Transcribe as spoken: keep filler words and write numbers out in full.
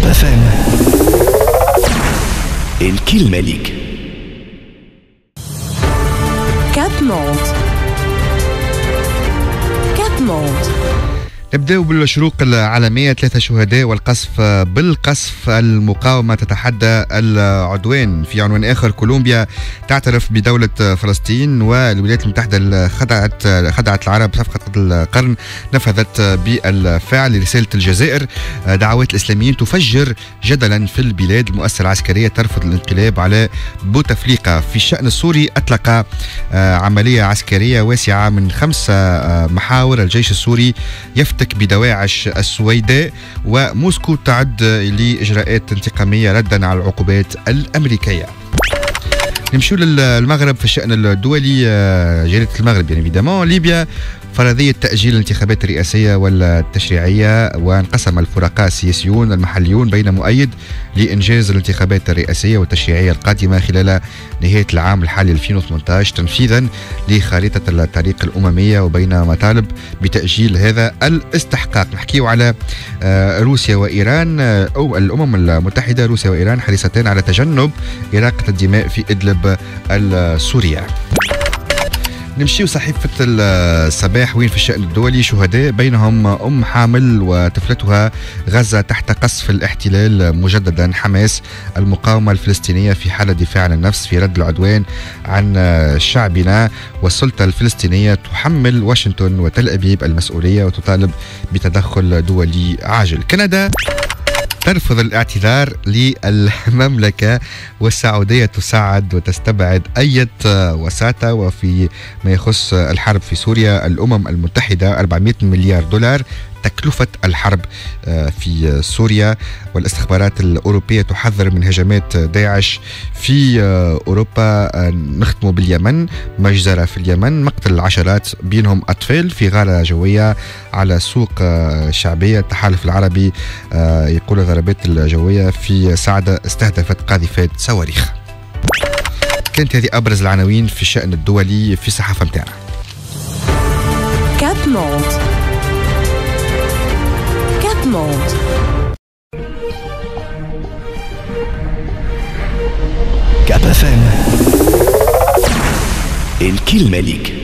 اف ام الكلمة ليك. كاب موند. كاب موند. نبدأ بالشروق العالمية. ثلاثة شهداء والقصف بالقصف. المقاومة تتحدى العدوان. في عنوان آخر، كولومبيا تعترف بدولة فلسطين، والولايات المتحدة خدعت خدعت العرب صفقة القرن نفذت بالفعل. رسالة الجزائر، دعوات الإسلاميين تفجر جدلا في البلاد. المؤسسة العسكرية ترفض الانقلاب على بوتفليقة. في الشأن السوري، أطلق عملية عسكرية واسعة من خمس محاور. الجيش السوري يفتح بدواعش السويداء، وموسكو تعد لإجراءات انتقامية ردا على العقوبات الأمريكية. نمشي للمغرب. في الشأن الدولي، جريدة المغرب يعني فيدامون، ليبيا فرضية تأجيل الانتخابات الرئاسية والتشريعية، وانقسم الفرقاء السياسيون المحليون بين مؤيد لإنجاز الانتخابات الرئاسية والتشريعية القادمة خلال نهاية العام الحالي ألفين وثمانية عشر تنفيذا لخريطة الطريق الأممية، وبين مطالب بتأجيل هذا الاستحقاق. نحكيو على روسيا وإيران أو الأمم المتحدة. روسيا وإيران حريصتان على تجنب إراقة الدماء في إدلب السورية. نمشيو صحيفة الصباح وين في الشأن الدولي، شهداء بينهم أم حامل وطفلتها. غزة تحت قصف الاحتلال مجددا. حماس، المقاومة الفلسطينية في حالة دفاع عن النفس في رد العدوان عن شعبنا. والسلطة الفلسطينية تحمل واشنطن وتل أبيب المسؤولية وتطالب بتدخل دولي عاجل. كندا ترفض الاعتذار للمملكة، والسعودية تساعد وتستبعد أي وساطة. وفي ما يخص الحرب في سوريا، الأمم المتحدة أربعمائة مليار دولار تكلفة الحرب في سوريا. والاستخبارات الأوروبية تحذر من هجمات داعش في أوروبا. نختم باليمن، مجزرة في اليمن، مقتل العشرات بينهم أطفال في غارة جوية على سوق شعبية. التحالف العربي يقول الضربات الجوية في سعدة استهدفت قاذفات صواريخ. كانت هذه أبرز العناوين في الشأن الدولي في الصحافة متاعنا. كاب موند. كاب موند. كاب اف ام الكلمة ليك.